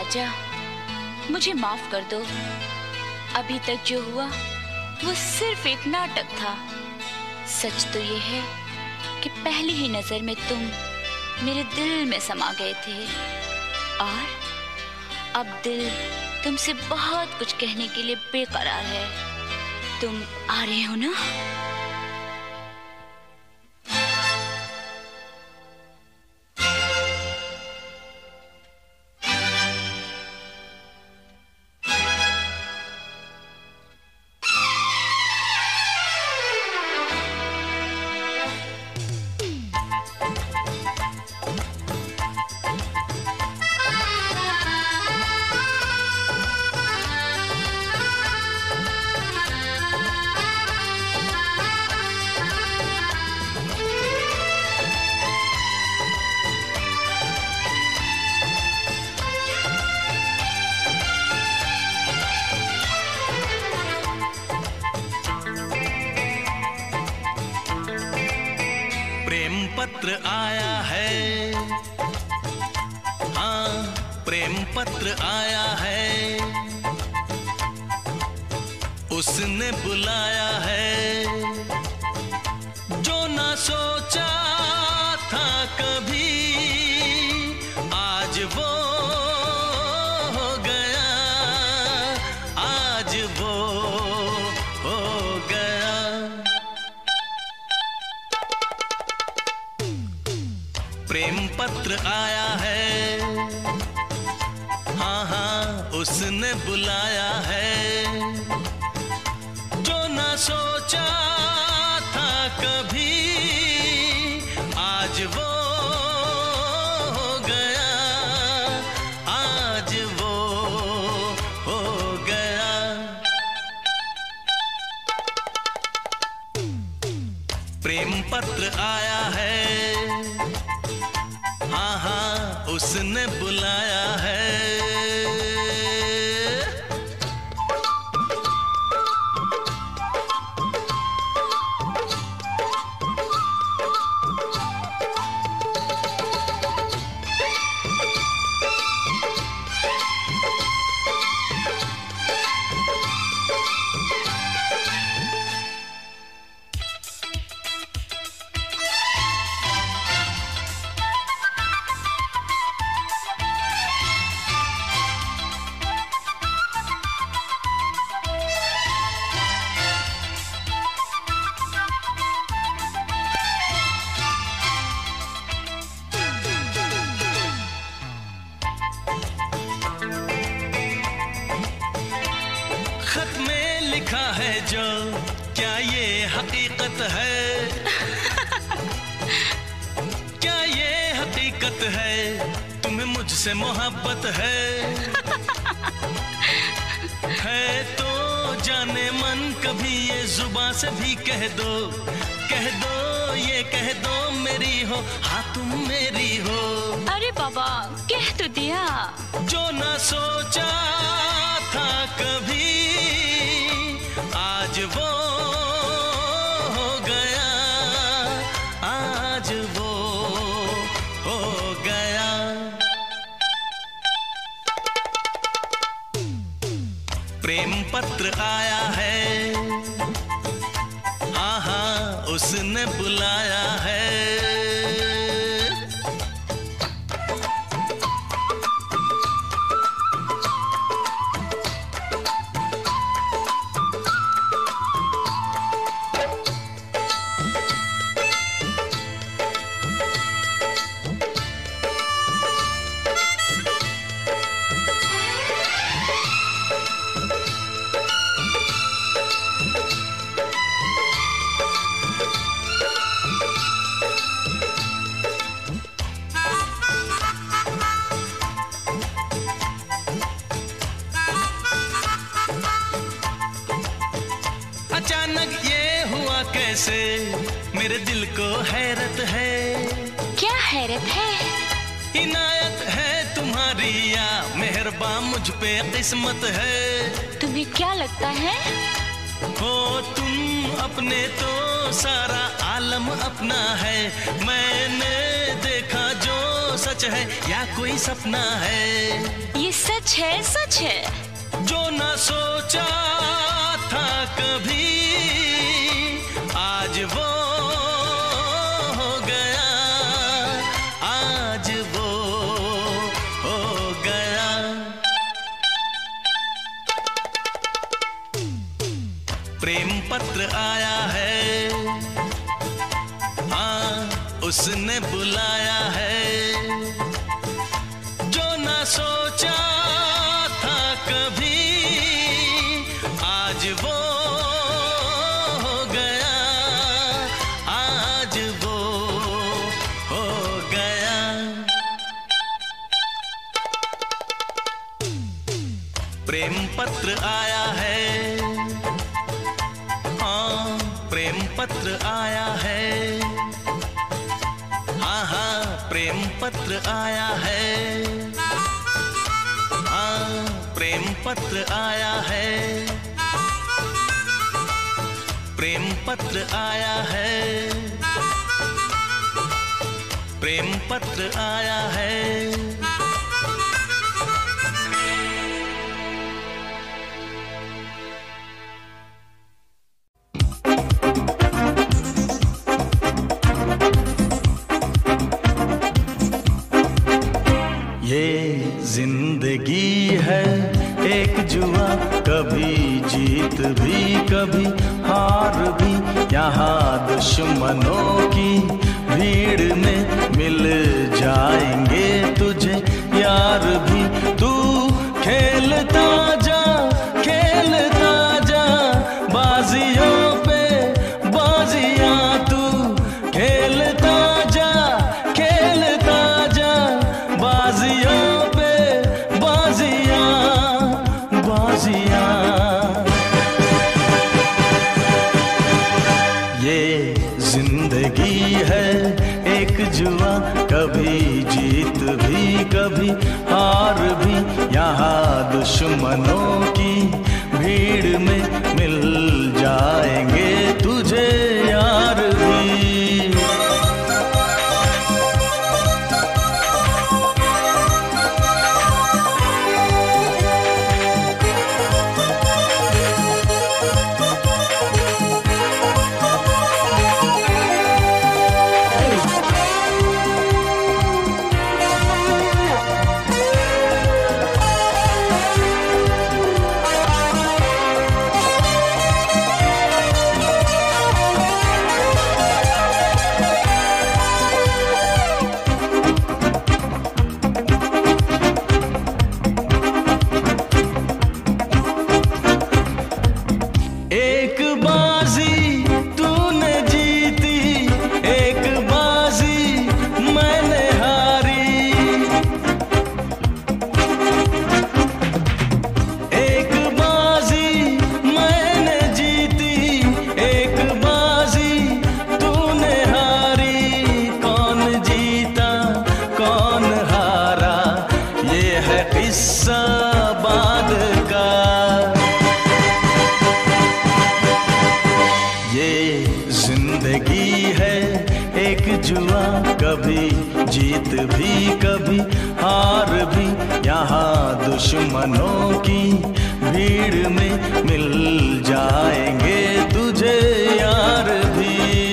राजा, मुझे माफ कर दो। अभी तक जो हुआ वो सिर्फ एक नाटक था। सच तो ये है कि पहली ही नजर में तुम मेरे दिल में समा गए थे और अब दिल तुमसे बहुत कुछ कहने के लिए बेकरार है। तुम आ रहे हो ना? पत्र आया है, हाँ प्रेम पत्र आया है, उसने बुलाया है जो ना सोचा था कभी, आज वो हो गया, आज वो हो गया। प्रेम पत्र आया है, हाँ हाँ उसने बुलाया है जो ना सोचा था कभी, आज वो हो गया, आज वो हो गया। प्रेम पत्र आया है, हाँ हाँ उसने बुलाया है। लिखा है जो, क्या ये हकीकत है? क्या ये हकीकत है? तुम्हें मुझसे मोहब्बत है तो जाने मन कभी ये जुबां से भी कह दो, कह दो, ये कह दो मेरी हो, हाँ तुम मेरी हो। अरे बाबा कह तो दिया। जो ना सोचा था कभी, आज वो हो गया, आज वो हो गया। प्रेम पत्र आया है, हाँ हाँ उसने बुलाया है। अचानक ये हुआ कैसे, मेरे दिल को हैरत है। क्या हैरत है? इनायत है तुम्हारी या मेहरबान मुझ पे किस्मत है। तुम्हें क्या लगता है? हो तुम अपने तो सारा आलम अपना है। मैंने देखा जो सच सोच है या कोई सपना है? ये सच है, सच है। जो ना सोचा था कभी आज वो हो गया, आज वो हो गया। प्रेम पत्र आया है, हाँ उसने बुलाया है। जो ना सोचा था कभी आज वो हो गया, आज वो हो गया। प्रेम पत्र आया है, हाँ प्रेम पत्र आया है, हाँ हाँ प्रेम पत्र आया है, हाँ प्रेम पत्र आया है, प्रेम पत्र आया है, प्रेम पत्र आया है। ये जिंदगी है एक जुआ, कभी जीत भी कभी हार भी। यहाँ दुश्मनों की भीड़ में मिल जाएंगे तुझे यार भी। तू खेलता जा, खेलता जा, बाजियों पे बाजियां तू खेलता जा, खेलता जा, बाजियों पे बाजियां, बाजियां। ये जिंदगी है एक जुआ, कभी जीत भी कभी हार भी। यहाँ दुश्मनों की भीड़ में मिल जाएंगे तुझे यार भी। कभी जीत भी कभी हार भी। यहाँ दुश्मनों की भीड़ में मिल जाएंगे तुझे यार भी।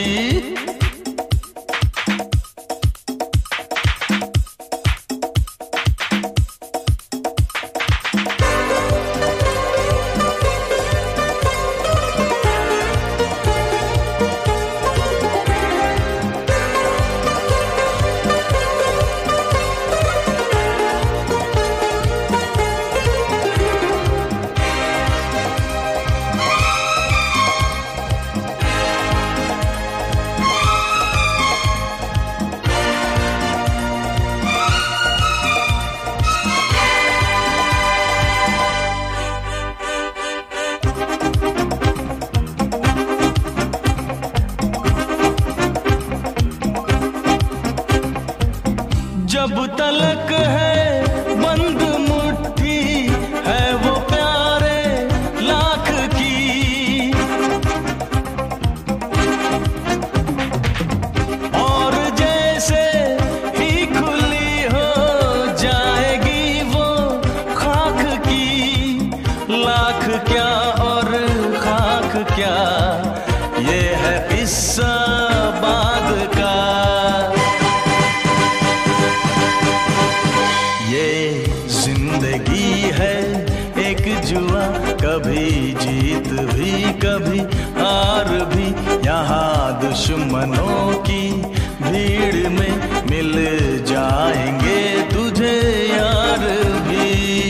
जब तलक है बंद मुट्ठी है वो प्यारे लाख की, और जैसे ही खुली हो दुश्मनों की भीड़ में मिल जाएंगे तुझे यार भी।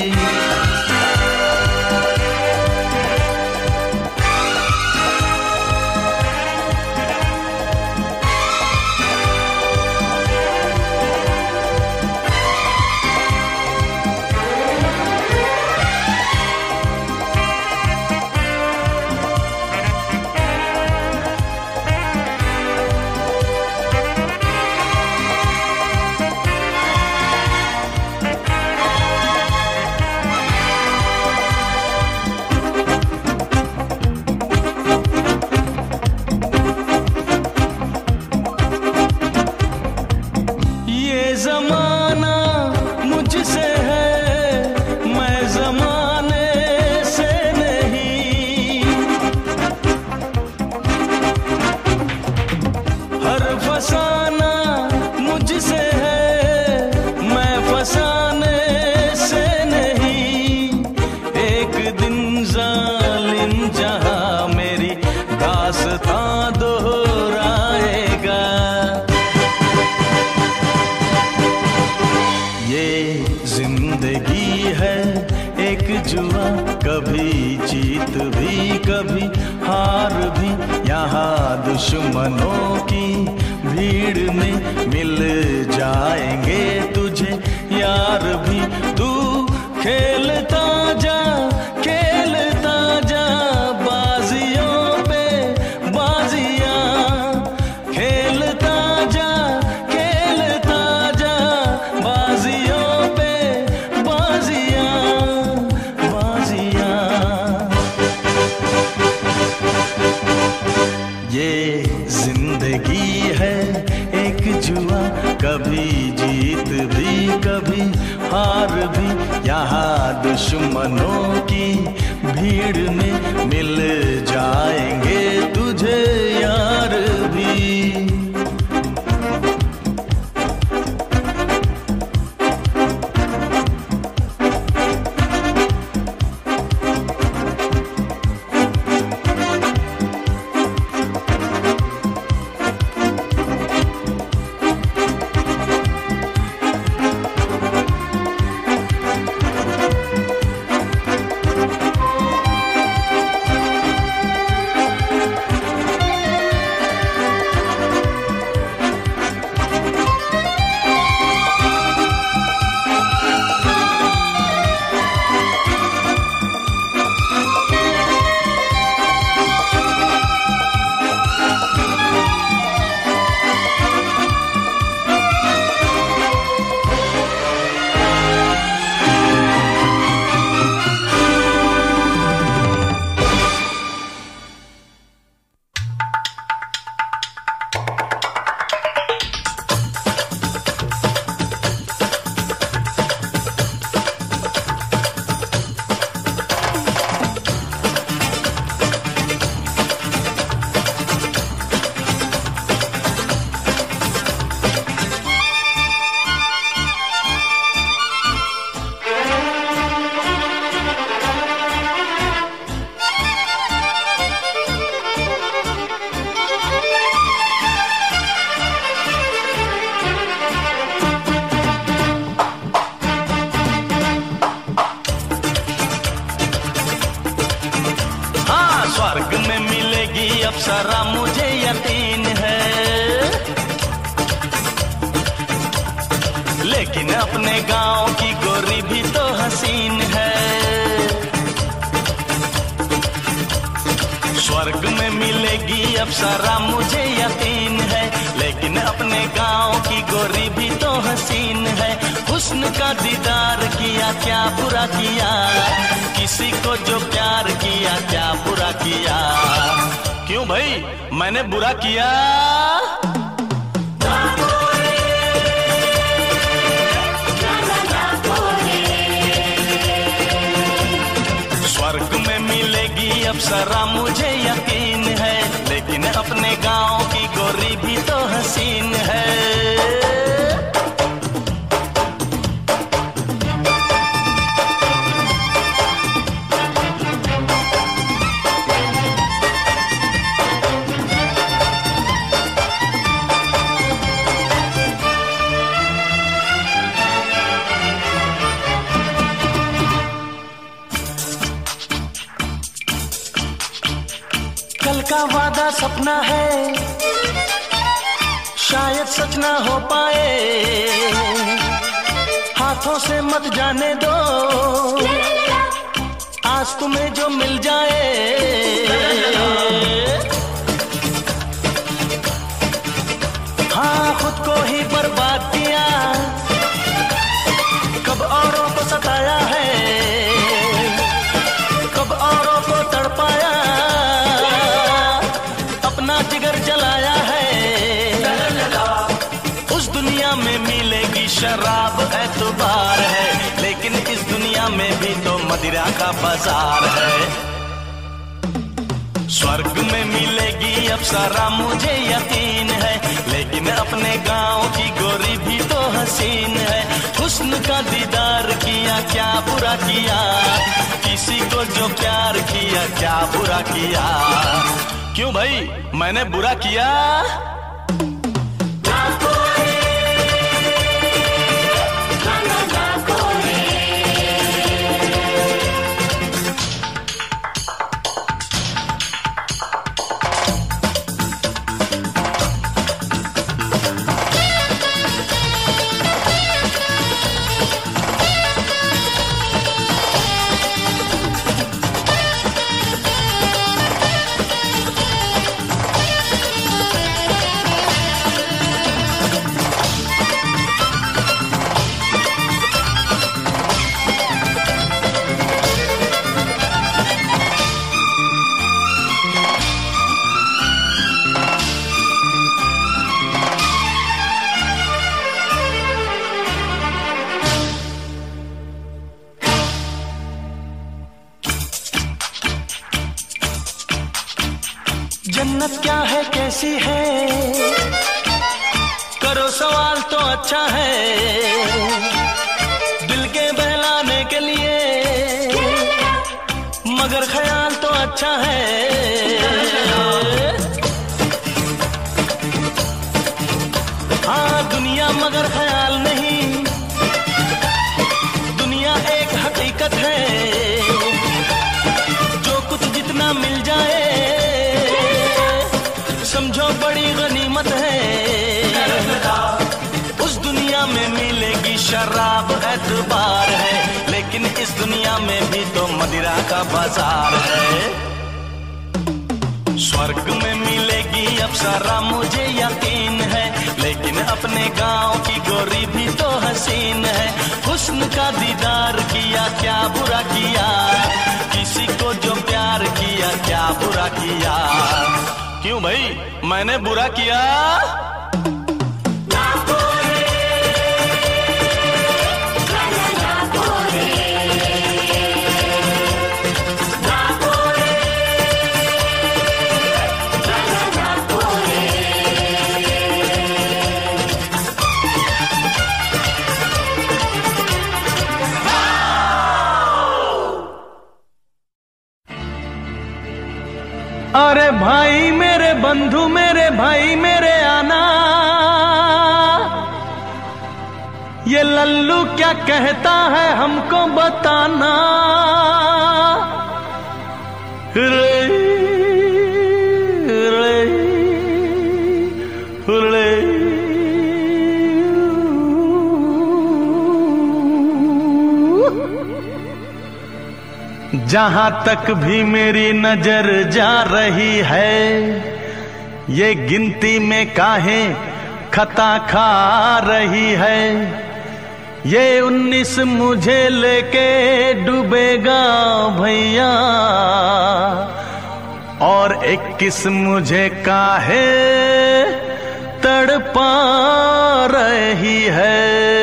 ज़माना मुझसे है, मैं ज़माने से नहीं। हर फसाना मुझसे है, मैं फसाने से नहीं। एक दिन जालिम जहां मेरी दास्तां दोहराएगा। जिंदगी है एक जुआ, कभी जीत भी कभी हार भी। यहाँ दुश्मनों की भीड़ में मिल जाएंगे तुझे यार भी। तू खेलता जा बाजियों पे बाजियां, खेलता जा बाजियों जिंदगी है एक जुआ, कभी जीत भी कभी हार भी। यहाँ दुश्मनों की भीड़ में मिल जाएंगे तुझे यार भी। स्वर्ग में मिलेगी अप्सरा मुझे यकीन है, लेकिन अपने गांव की गोरी भी तो हसीन है। स्वर्ग में मिलेगी अप्सरा मुझे यकीन है, लेकिन अपने गांव की गोरी भी तो हसीन है। हुस्न का दीदार किया क्या बुरा किया, किसी को जो प्यार किया क्या बुरा किया। क्यों भाई मैंने बुरा किया? स्वर्ग में मिलेगी अप्सरा मुझे यकीन है, लेकिन अपने गांव की गोरी भी तो हसीन है। बड़ा सपना है, शायद सच ना हो पाए, हाथों से मत जाने दो, आज तुम्हें जो मिल जाए। हाँ, खुद को ही बर्बाद किया, कब औरों को सताया है, कब औरों को तड़पाया, अपना जिगर जलाया है। उस दुनिया में मिलेगी शराब एतबार है, लेकिन इस दुनिया में भी तो मदिरा का बाजार है। स्वर्ग में मिलेगी अप्सरा मुझे यकीन है, लेकिन अपने गांव की गोरी भी तो हसीन है। हुस्न का दीदार किया, क्या बुरा किया, किसी को जो प्यार किया, क्या बुरा किया। क्यों भाई, मैंने बुरा किया? जन्नत क्या है, कैसी है, करो सवाल तो अच्छा है, दिल के बहलाने के लिए, मगर ख्याल तो अच्छा है। हाँ, दुनिया मगर ख्याल नहीं, दुनिया एक हकीकत है, जो कुछ जितना मिल जाए समझो बड़ी गनीमत है। उस दुनिया में मिलेगी शराब एतबार है, लेकिन इस दुनिया में भी तो मदिरा का बाजार है। स्वर्ग में मिलेगी अप्सरा मुझे यकीन है, लेकिन अपने गांव की गोरी भी तो हसीन है। हुस्न का दीदार किया, क्या बुरा किया, किसी को जो प्यार किया, क्या बुरा किया। क्यों भाई, मैंने बुरा किया? अरे भाई मेरे बंधु, मेरे भाई मेरे आना, ये लल्लू क्या कहता है हमको बताना। रे रे रे जहां तक भी मेरी नजर जा रही है, ये गिनती में काहे खता खा रही है। ये 19 मुझे लेके डूबेगा भैया, और 21 मुझे काहे तड़पा रही है।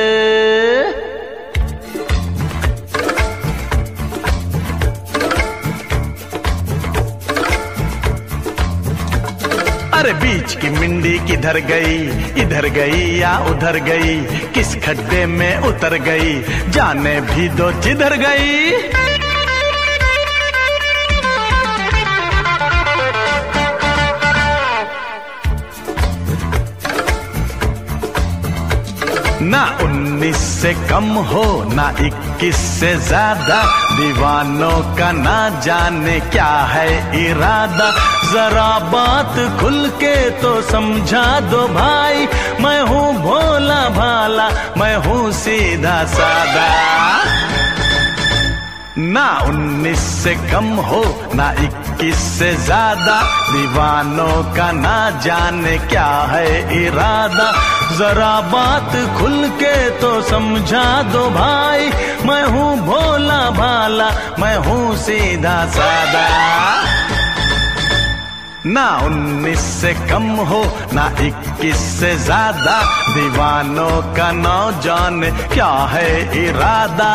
अरे बीच की मिंडी किधर गई, इधर गई या उधर गई, किस खड्डे में उतर गई, जाने भी दो जिधर गई। ना 19 से कम हो, ना 21 से ज्यादा, दीवानों का ना जाने क्या है इरादा। जरा बात खुल के तो समझा दो भाई, मैं हूँ भोला भाला, मैं हूँ सीधा सादा। ना 19 से कम हो ना 21 से ज्यादा, दीवानों का ना जाने क्या है इरादा। जरा बात खुल के तो समझा दो भाई, मैं हूँ भोला भाला, मैं हूँ सीधा सादा। ना 19 से कम हो ना 21 से ज्यादा, दीवानों का ना जाने क्या है इरादा।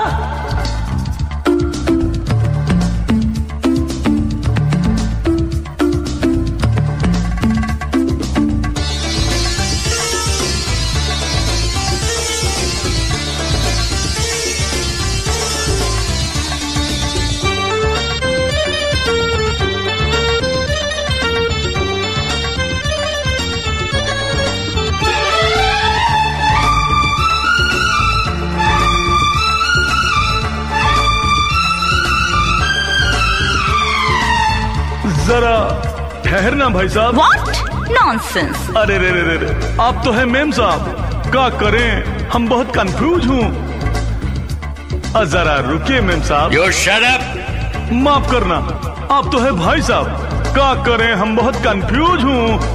जरा ठहरना भाई साहब। What? Nonsense! अरे रे रे रे, आप तो है मेम साहब, क्या करें हम बहुत कंफ्यूज हूँ। जरा रुकिए मेम साहब। You shut up! माफ करना, आप तो है भाई साहब, क्या करें हम बहुत कंफ्यूज हूँ।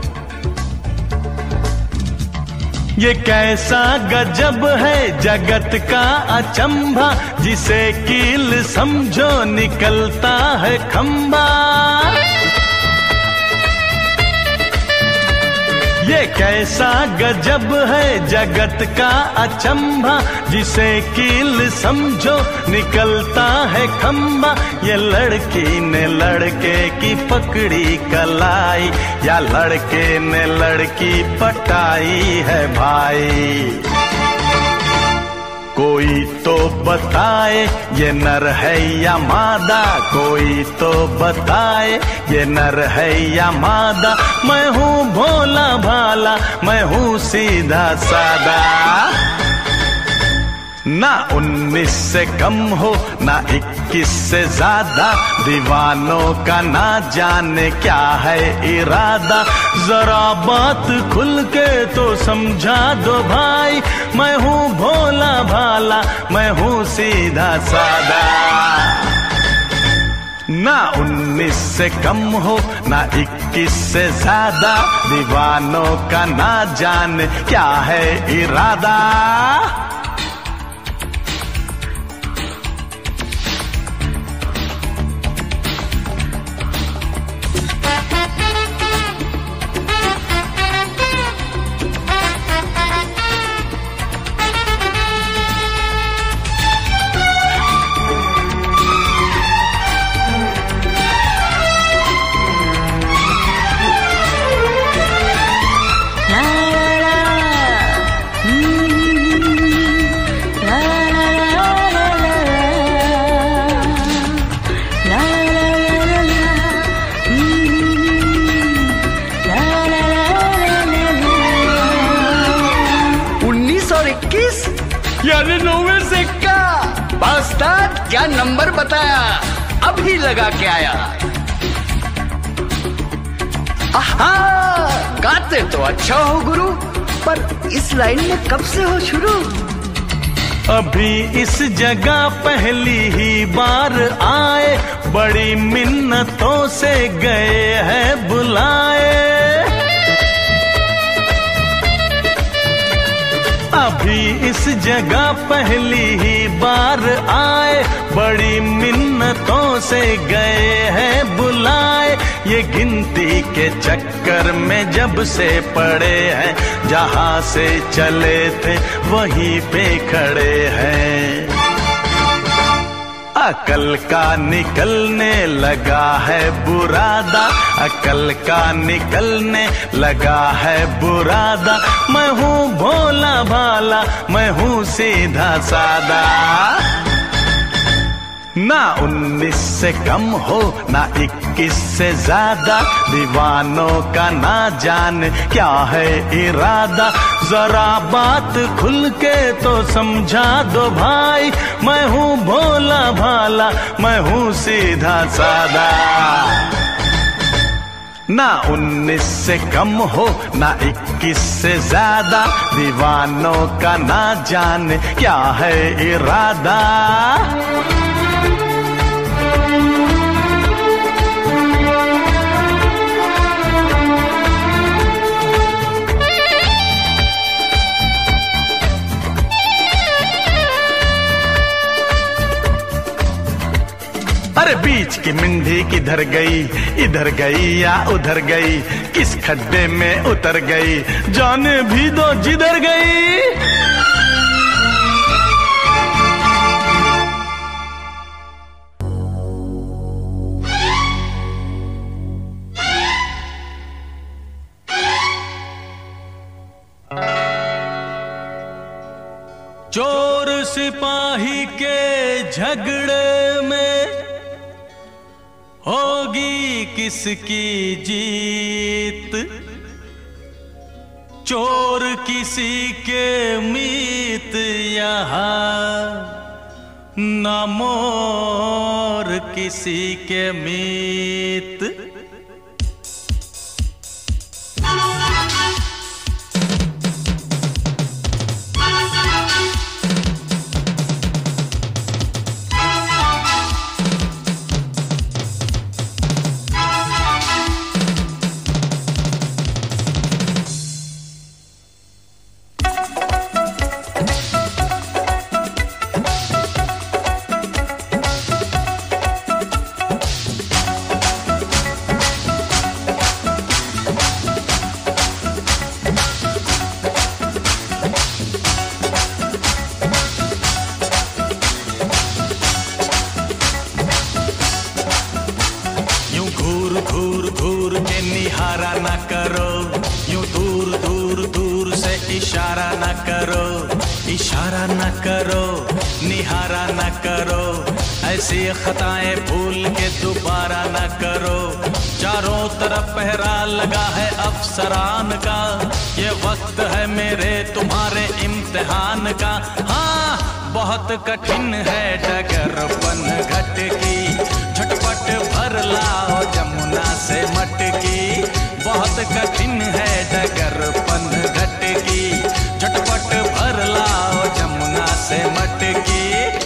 ये कैसा गजब है जगत का अचंभा, जिसे कील समझो निकलता है खंबा। ये कैसा गजब है जगत का अचंभा, जिसे कील समझो निकलता है खंबा। ये लड़की ने लड़के की पकड़ी कलाई, या लड़के ने लड़की पटाई है भाई। कोई तो बताए ये नर है या मादा, कोई तो बताए ये नर है या मादा। मैं हूँ भोला भाला, मैं हूँ सीधा सादा। ना 19 से कम हो ना 21 से ज्यादा, दीवानों का ना जाने क्या है इरादा। जरा बात खुल के तो समझा दो भाई, मैं हूँ भोला भाला, मैं हूँ सीधा सादा। ना 19 से कम हो ना 21 से ज्यादा, दीवानों का ना जाने क्या है इरादा। यानी 9 से का बास्ताद क्या नंबर बताया, अभी लगा के आया। आहा, गाते तो अच्छा हो गुरु, पर इस लाइन में कब से हो शुरू? अभी इस जगह पहली ही बार आए, बड़ी मिन्नतों से गए हैं बुलाए। अभी इस जगह पहली ही बार आए, बड़ी मिन्नतों से गए हैं बुलाए। ये गिनती के चक्कर में जब से पड़े हैं, जहाँ से चले थे वहीं पे खड़े हैं। अकल का निकलने लगा है बुरादा, अकल का निकलने लगा है बुरादा। मैं हूँ भोला भाला, मैं हूँ सीधा सादा। ना 19 से कम हो ना 21 से ज्यादा, दीवानों का ना जाने क्या है इरादा। जरा बात खुल के तो समझा दो भाई, मैं हूँ भोला भाला, मैं हूँ सीधा सादा। ना 19 से कम हो ना 21 से ज्यादा, दीवानों का ना जाने क्या है इरादा। अरे बीच की मिंडी किधर गई, इधर गई या उधर गई, किस खड्डे में उतर गई, जाने भी दो जिधर गई। चोर सिपाही के झगड़े में होगी किसकी जीत, चोर किसी के मीत यहाँ न मोर किसी के मीत। इशारा न करो, निहारा न करो, ऐसी खताएं भूल के दोबारा न करो। चारों तरफ पहरा लगा है अफसरान का, ये वक्त है मेरे तुम्हारे इम्तिहान का। हाँ बहुत कठिन है डगरपन घट की, झटपट भर लाओ जमुना से मटकी। बहुत कठिन है डगरपन घट की, झटपट भर लाओ जमुना से मटकी।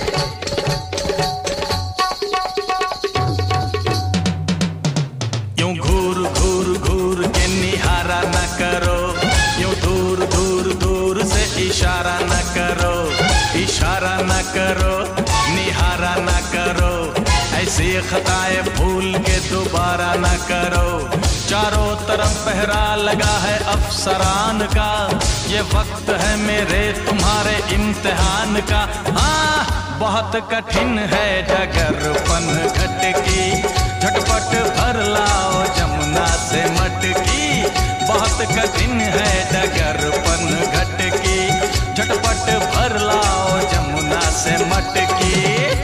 यूं घूर घूर घूर के निहारा न करो, यूं दूर दूर दूर से इशारा न करो, इशारा न करो, निहारा न करो, ऐसी खताएं भूल के दोबारा न करो। चारों तरफ पहरा लगा है अफसरान का, ये वक्त है मेरे तुम्हारे इम्तिहान का। हाँ बहुत कठिन है डगरपन घट की, झटपट भर लाओ जमुना से मटकी। बहुत कठिन है डगरपन घट की, झटपट भर लाओ जमुना से मटकी।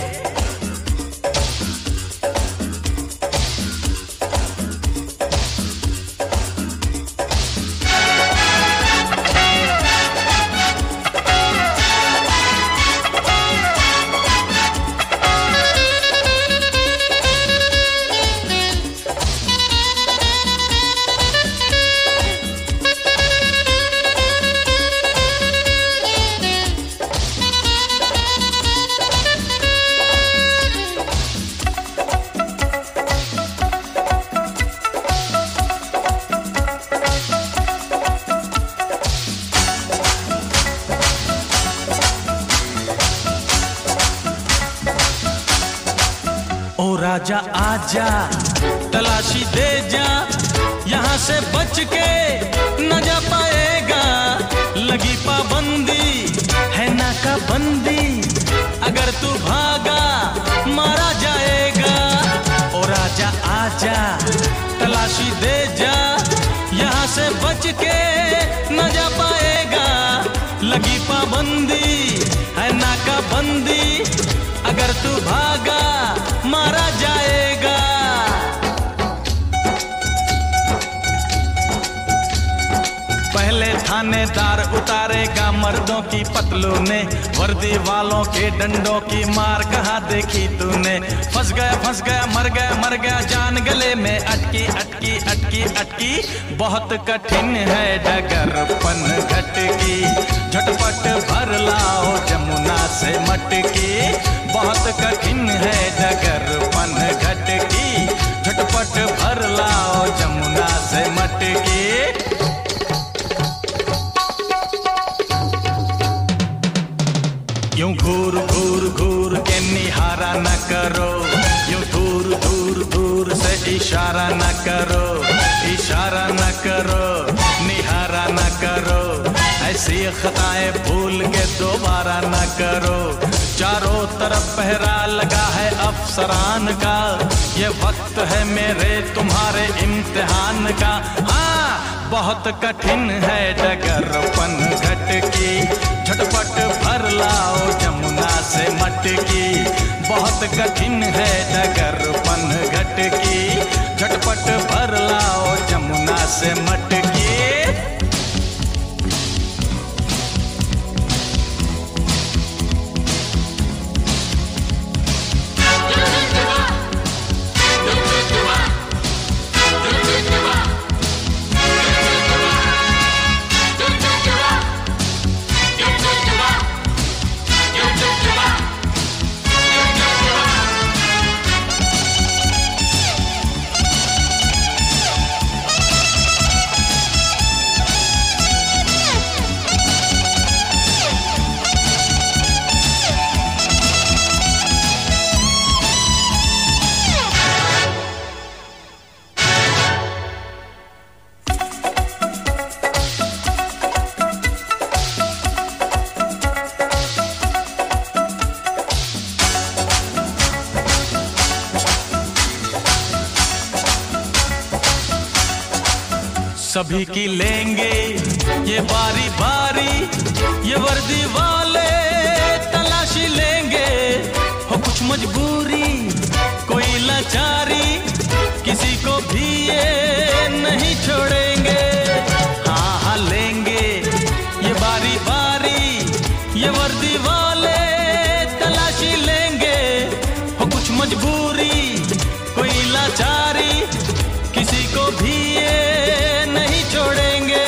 राजा आजा तलाशी दे जा, यहाँ से बच के न जा पाएगा। लगी पाबंदी है नाकाबंदी, अगर तू भागा मारा जाएगा। ओ राजा आजा तलाशी दे जा, यहाँ से बच के न जा पाएगा। लगी पाबंदी है नाकाबंदी, अगर तू भागा मारा जाएगा। पहले थानेदार उतारेगा मर्दों की पतलूने, वर्दी वालों के डंडों की मार कहाँ देखी तूने। फंस गया मर गया जान गले में अटकी अटकी अटकी अटकी। बहुत कठिन है डगरपन घटकी, झटपट भर लाओ जमुना से मटकी। बहुत कठिन है डगरपन घटकी, झटपट भर लाओ जमुना से मटकी। यूं घूर घूर घूर के निहारा न करो, यूं दूर दूर दूर से इशारा न करो, इशारा न करो, निहारा न करो। ऐसी खताएं भूल के दोबारा न करो। चारों तरफ पहरा लगा है अफसरान का, ये वक्त है मेरे तुम्हारे इम्तिहान का। हाँ, बहुत कठिन है डगरपन घटकी, झटपट भर लाओ जमुना से मटकी। बहुत कठिन है डगरपन घटकी, झटपट भर लाओ जमुना से मटकी। सभी की लेंगे ये बारी बारी, ये वर्दी वाले तलाशी लेंगे। हो कुछ मजबूरी कोई लाचारी, किसी को भी ये नहीं छोड़ेंगे। हाँ हाँ लेंगे ये बारी बारी, ये वर्दी वाले तलाशी लेंगे। हो कुछ मजबूरी कोई लाचारी, किसी को भी ये नहीं छोड़ेंगे।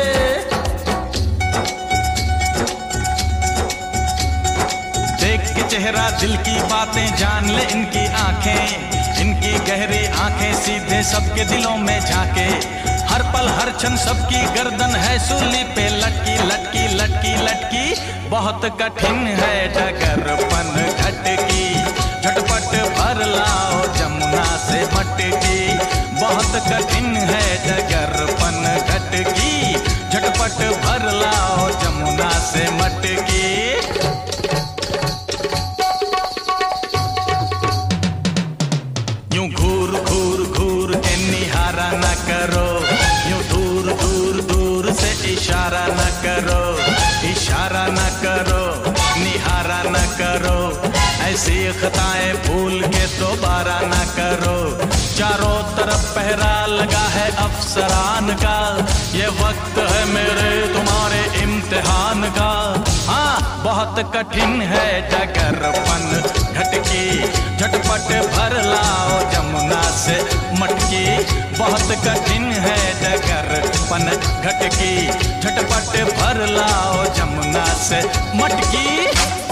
देख के चेहरा दिल की बातें जान ले इनकी आंखें, इनकी गहरी आंखें सीधे सबके दिलों में झांके। हर पल हर क्षण सबकी गर्दन है सूली पे लटकी लटकी लटकी लटकी। बहुत कठिन है डगरपन घटकी, झटपट भर लाओ जमुना से मटकी। बहुत कठिन है डगरपन घटकी, झटपट भर लाओ जमुना से मटकी। यूं घूर घूर घूर के निहारा न करो, यूं दूर दूर दूर से इशारा न करो, इशारा न करो, निहारा न करो। ऐसी खताएं भूल के दोबारा न करो। चारों तरफ पहरा लगा है अफसरान का, ये वक्त है मेरे तुम्हारे इम्तिहान का। हाँ, बहुत कठिन है डगरपन घटकी, झटपट भर लाओ जमुना से मटकी। बहुत कठिन है डगरपन घटकी, झटपट भर लाओ जमुना से मटकी।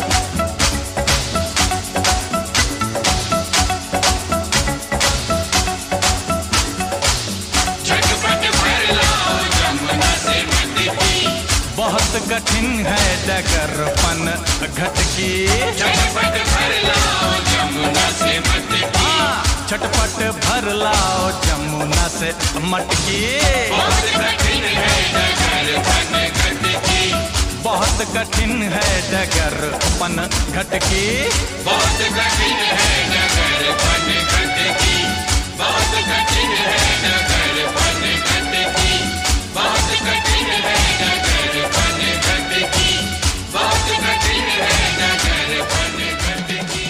बहुत कठिन है डगरपन घटकी, झटपट भर लाओ जमुना से मटकी। झटपट भर लाओ जमुना से मटकी। बहुत कठिन है डगरपन घटकी, बहुत कठिन है डगरपन घटकी। बहुत कठिन है डगरपन घटकी, बहुत कठिन है डगरपन घटकी। बहुत कठिन है डगरपन घटकी, बहुत कठिन है डगरपन घटकी।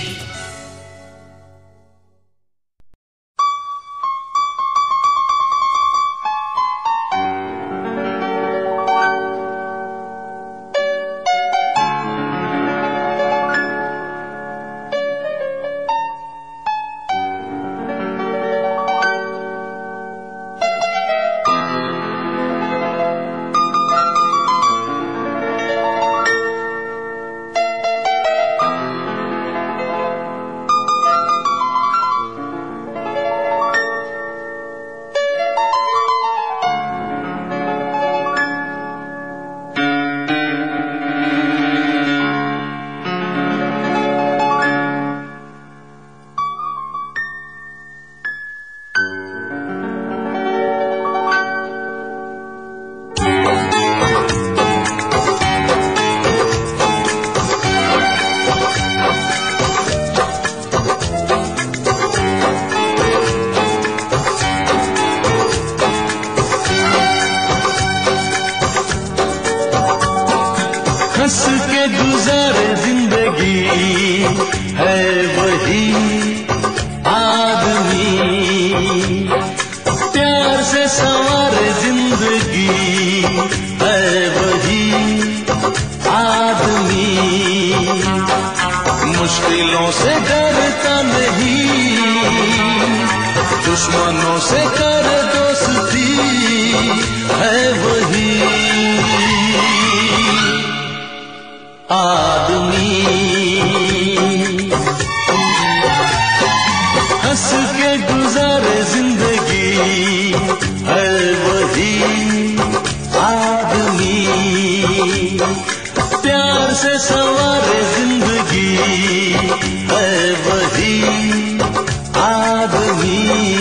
हंस के गुजारे जिंदगी है वही आदमी, प्यार से संवारे जिंदगी है वही आदमी, मुश्किलों से डरता नहीं, दुश्मनों से कर दोस्ती है वही आदमी। हंस के गुजारे जिंदगी है वही आदमी, प्यार से संवारे जिंदगी है वही आदमी।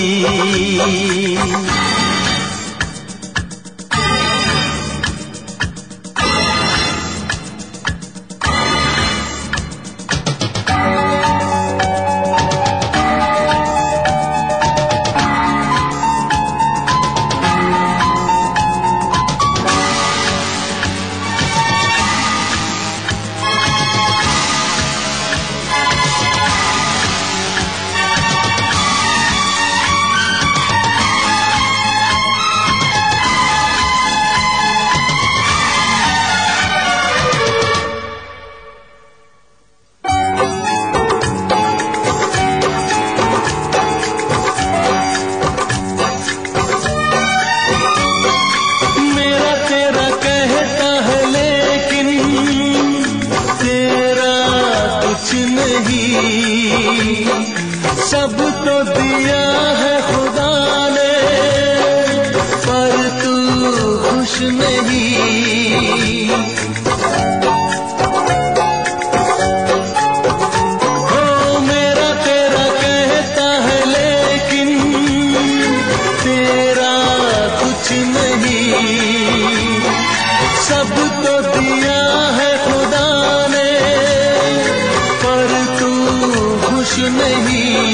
सब तो दिया है खुदा ने, पर तू खुश नहीं। हो मेरा तेरा कहता है लेकिन तेरा कुछ नहीं। सब तो दिया है खुदा ने, पर तू खुश नहीं।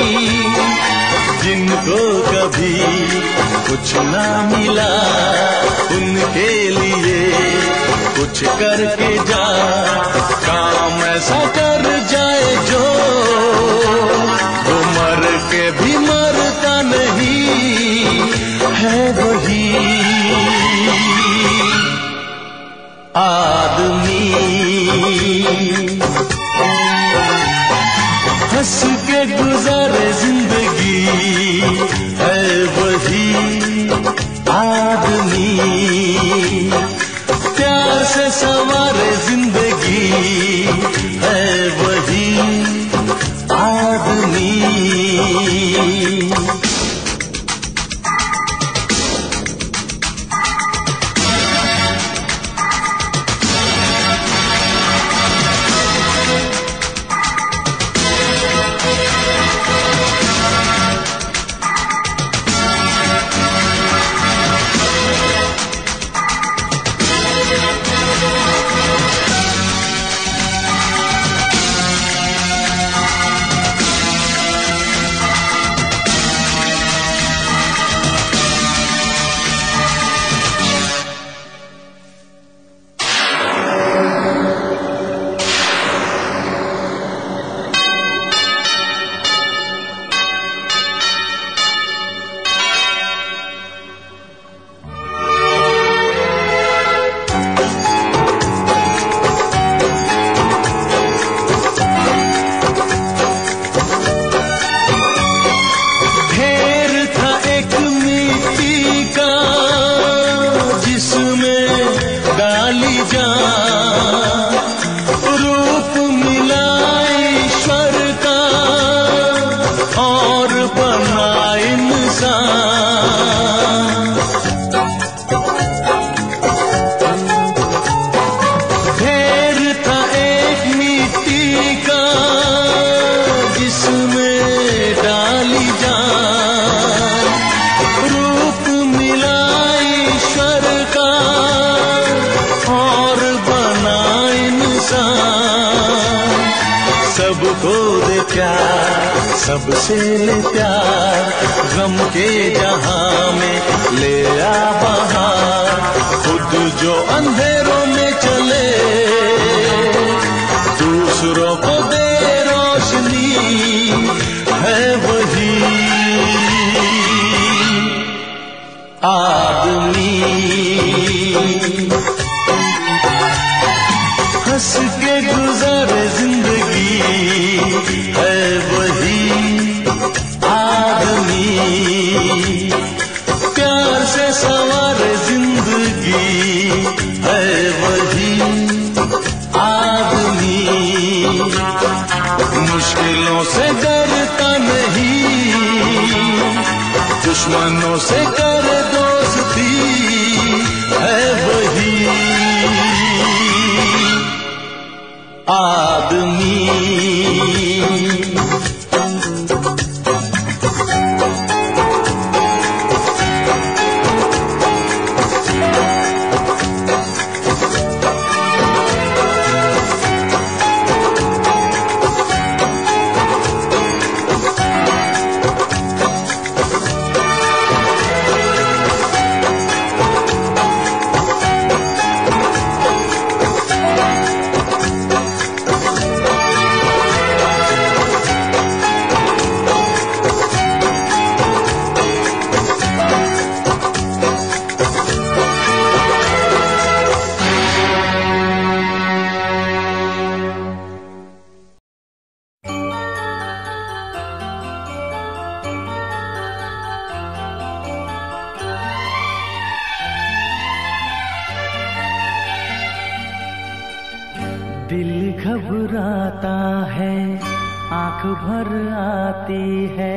जिनको कभी कुछ ना मिला उनके लिए कुछ करके जा, काम ऐसा कर जाए जो वो मर के भी मरता नहीं है वही आदमी। हंस के गुजारे जिंदगी है वही आदमी, प्यार से संवारे जिंदगी है वही आदमी। रूप मिला ईश्वर का और बना इंसान। ढेर था एक मिट्टी का जिसमें डाली जान, रूप मिला ईश्वर का और बना इंसान। सबको दे प्यार, सबसे ले प्यार, गम के जहां में ले आ बहार। खुद जो अंधेरों में चले आदमी हंस के गुजारे जिंदगी है वही आदमी, प्यार से सवारे जिंदगी है वही आदमी, मुश्किलों से डरता नहीं, दुश्मनों से कर दोस्ती है वही आदमी। दिल घबराता है, आंख भर आती है,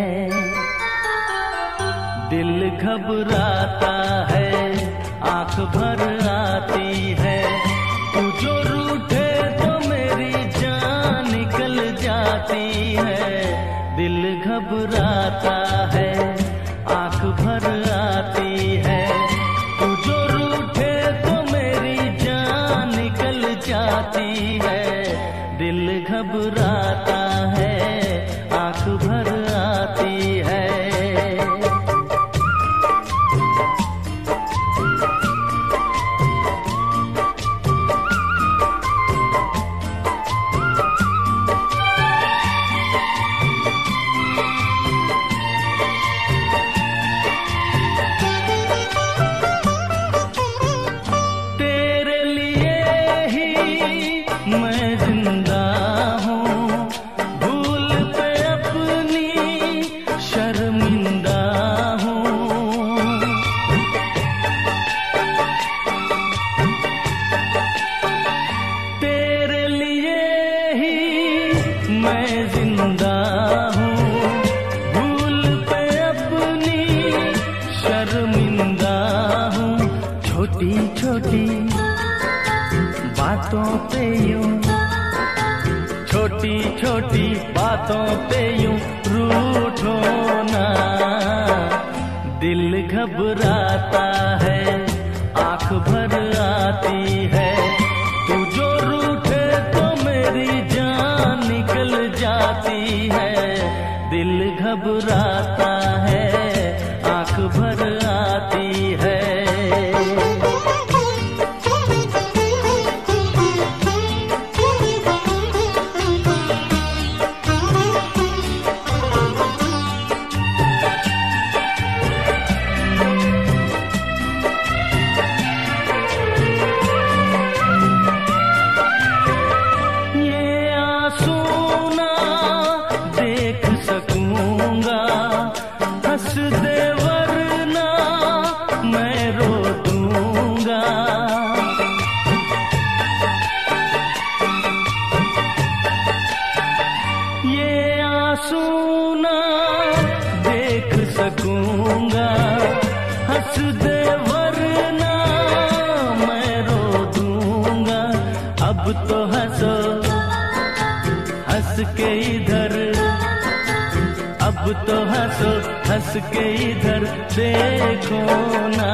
दिल घबराता है, आंख भर आती है, तू जो रूठे तो मेरी जान निकल जाती है, दिल घबराता है, आंख भर आती है, तू जो रूठे तो मेरी जान निकल जाती है, दिल घबराता है, आंख भर आती है। छोटी छोटी बातों पे यूं, छोटी छोटी बातों पे यूं रूठो ना, दिल घबराता है, आंख भर आती है, तू जो रूठे तो मेरी जान निकल जाती है, दिल घबराता है, आंख भर आती है। सुना देख सकूंगा, हंस दे वरना मैं रो दूंगा, अब तो हंसो हंस के इधर, अब तो हंसो हंस के इधर देखो ना,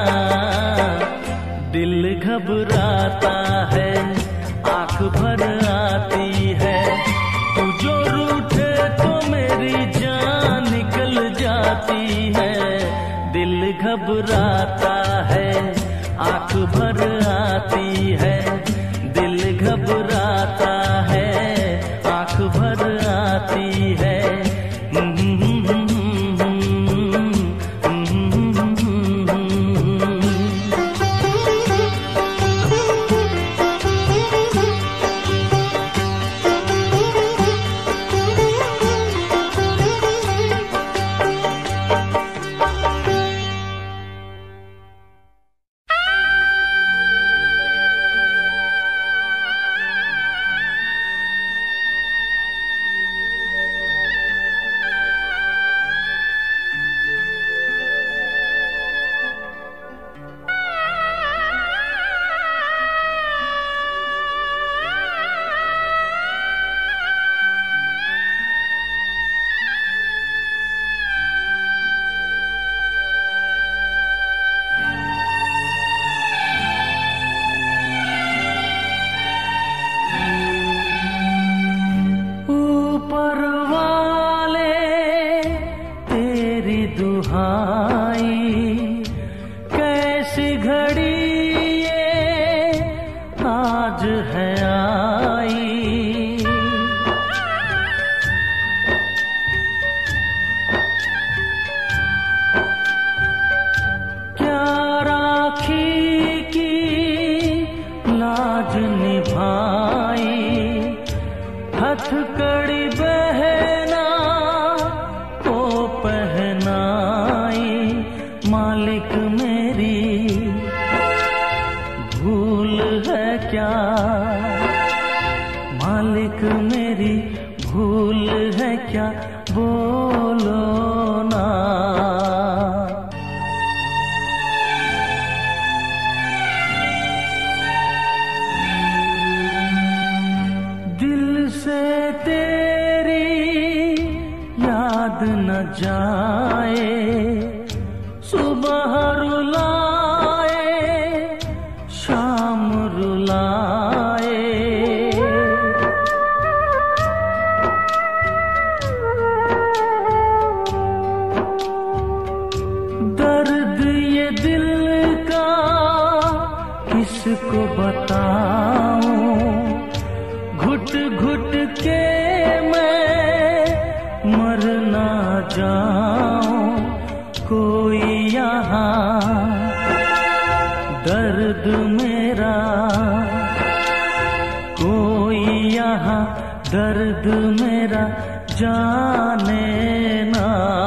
दिल घबराता है, आंख भर आती है, तू जो रूठे तो मेरी जान निकल जाती है, दिल घबराता है, आंख भर आती है, दिल घबराता है, आंख भर आती है। आज है आई। क्या राखी की लाज निभाई, हथकड़ी बहना को पहनाई। मालिक मेरी भूल है क्या, मालिक मेरी भूल है क्या, बोलो ना। दिल से तेरी याद न जाए, सुबह रुलाए शाम रुलाए। दर्द ये दिल का किसको बताऊं, घुट घुट के मैं मर ना जाऊं। कोई यहाँ दर्द मेरा, कोई यहाँ दर्द मेरा जाने ना।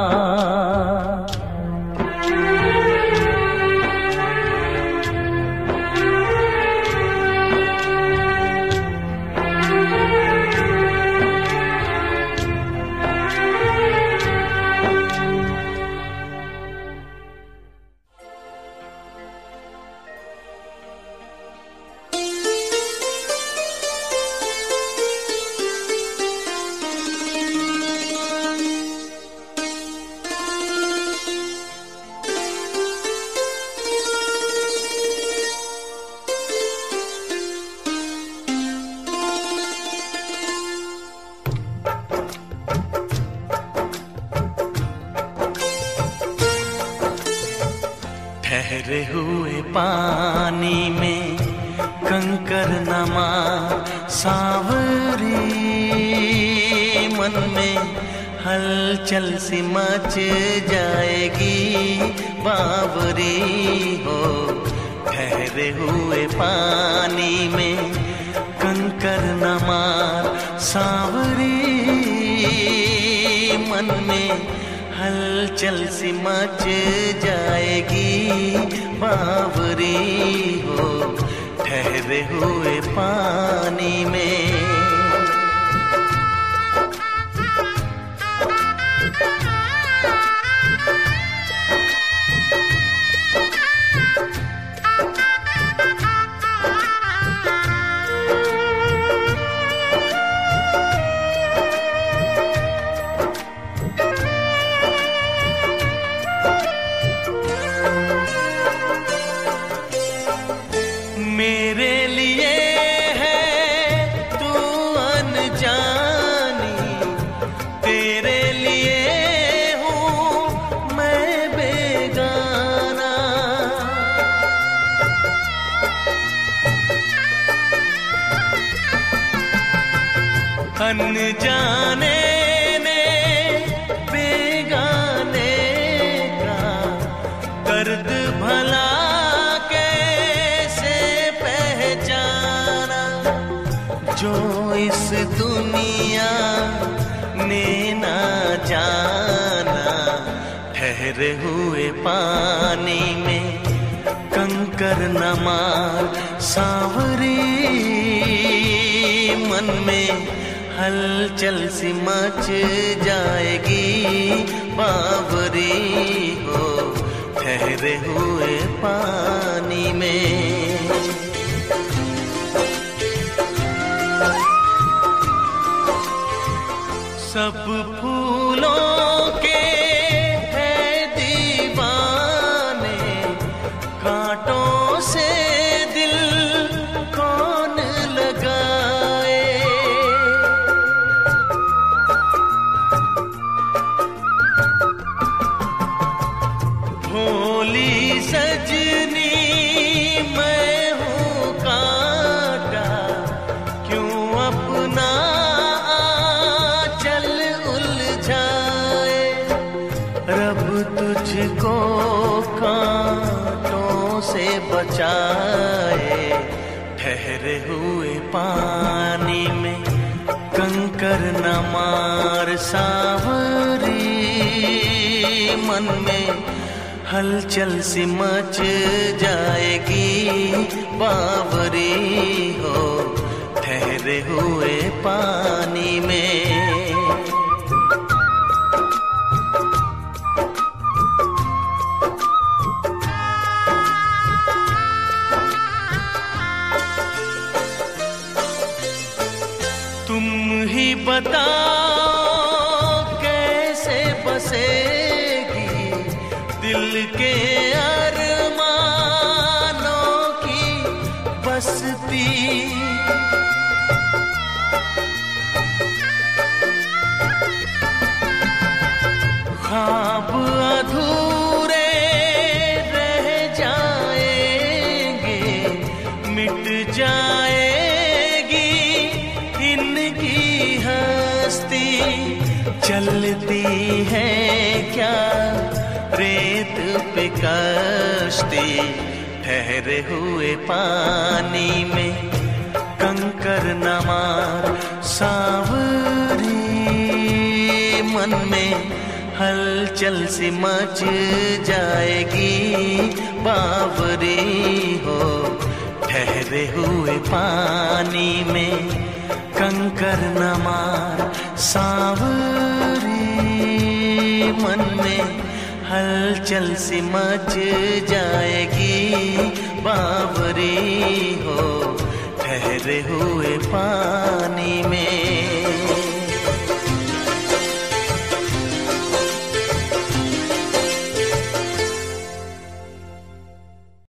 ठहरे हुए पानी में कंकर नमा सावरी, मन में हलचल सी मच जाएगी बावरी हो। ठहरे हुए पानी में कंकर नमा सावरी, मन में हलचल सी मच जाएगी बावरी हो। ठहरे हुए पानी में मेरे लिए है तू अनजानी, तेरे लिए हूँ मैं बेगाना। अनजाने ने बेगाने का दर्द भला जो इस दुनिया ने ना जाना। ठहरे हुए पानी में कंकर नमा सावरी, मन में हलचल सी मच जाएगी बावरी हो। ठहरे हुए पानी में सब फूलों के हैं दीवाने, कांटों से दिल कौन लगाए। भोली सजनी बचाए। ठहरे हुए पानी में कंकर न मार सावरी, मन में हलचल सी मच जाएगी बावरी हो। ठहरे हुए पानी में तुम ही बताओ कैसे बसेगी दिल के अरमानों की बस्ती। ख्वाब अधूरे रह जाएंगे, मिट जाएगी इनकी हस्ती। चलती है क्या रेत पे कश्ती, ठहरे हुए पानी में कंकर न मार सावरी, मन में हलचल सी मच जाएगी बावरी हो। ठहरे हुए पानी में कंकर न मार सावरी, मन में हलचल सी मच जाएगी बावरी हो। ठहरे हुए पानी